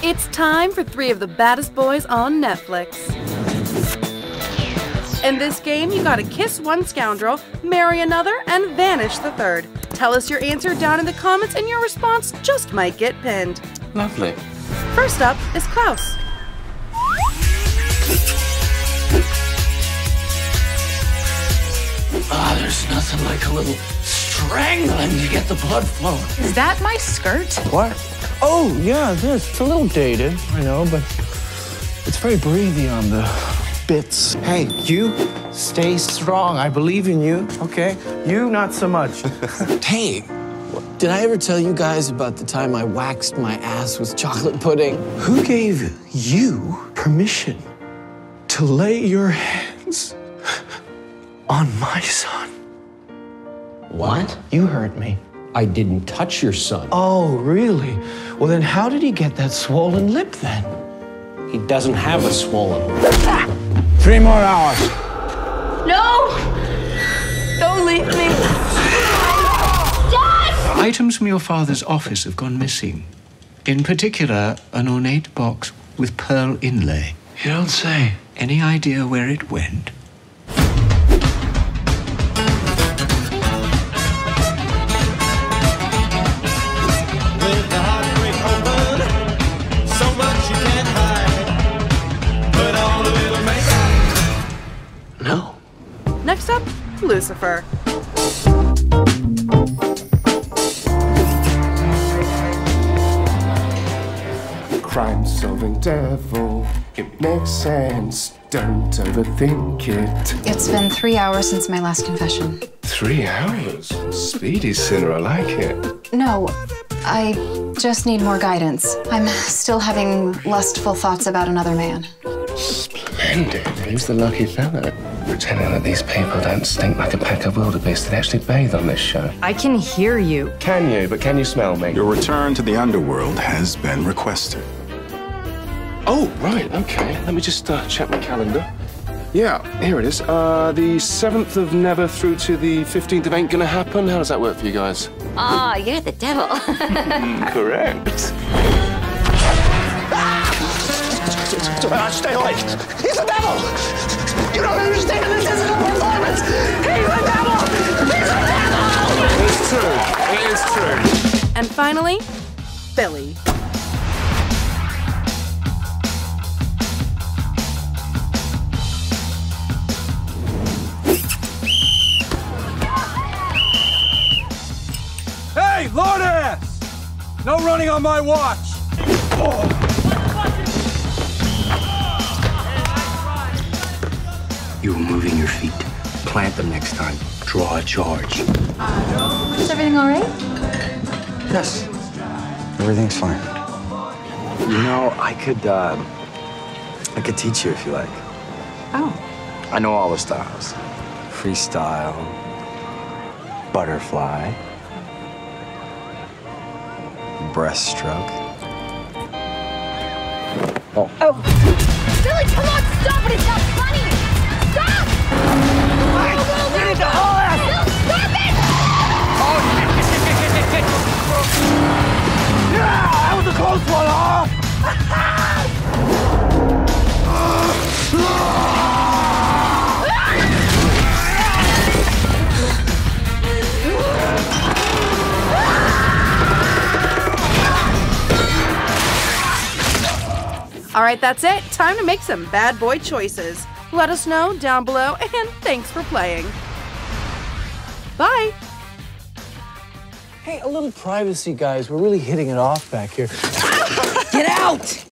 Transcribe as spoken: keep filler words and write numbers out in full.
It's time for three of the baddest boys on Netflix. In this game, you gotta kiss one scoundrel, marry another, and vanish the third. Tell us your answer down in the comments, and your response just might get pinned. Lovely. First up is Klaus. Ah, there's nothing like a little strangling to get the blood flowing. Is that my skirt? What? Oh, yeah, it is. It's a little dated, I know, but it's very breathy on the bits. Hey, you stay strong. I believe in you, okay? You, not so much. Hey, did I ever tell you guys about the time I waxed my ass with chocolate pudding? Who gave you permission to lay your hands on my son? What? You heard me. I didn't touch your son. Oh, really? Well, then how did he get that swollen lip then? He doesn't have a swollen lip. Three more hours. No! Don't leave me. Dad! Items from your father's office have gone missing. In particular, an ornate box with pearl inlay. You don't say. Any idea where it went? No. Next up, Lucifer. Crime-solving devil, it makes sense. Don't overthink it. It's been three hours since my last confession. Three hours? Speedy sinner, I like it. No, I just need more guidance. I'm still having lustful thoughts about another man. Splendid. Who's the lucky fella? Pretending that these people don't stink like a pack of wildebeest that actually bathe on this show. I can hear you. Can you? But can you smell me? Your return to the underworld has been requested. Oh, right, okay. Let me just uh, check my calendar. Yeah, here it is. Uh, the seventh of Never through to the fifteenth of Ain't Gonna Happen. How does that work for you guys? Ah, oh, you're the devil. Correct. Uh, stay away. He's a devil. You don't understand. This isn't a performance. He's a devil. He's a devil. It's true. It is true. And finally, Billy. Hey, lord ass! No running on my watch! Oh. You were moving your feet. Plant them next time. Draw a charge. Is everything all right? Yes. Everything's fine. You know, I could, uh, I could teach you if you like. Oh. I know all the styles. Freestyle, butterfly, breaststroke. Oh. Oh. Billy, come on, stop it! It's not funny! Stop! Hey, we need to haul ass! Bill, stop it! Oh, shit, shit, shit, shit, shit, shit. Yeah, that was a close one, huh? All right, that's it. Time to make some bad boy choices. Let us know down below, and thanks for playing. Bye. Hey, a little privacy, guys. We're really hitting it off back here. Get out!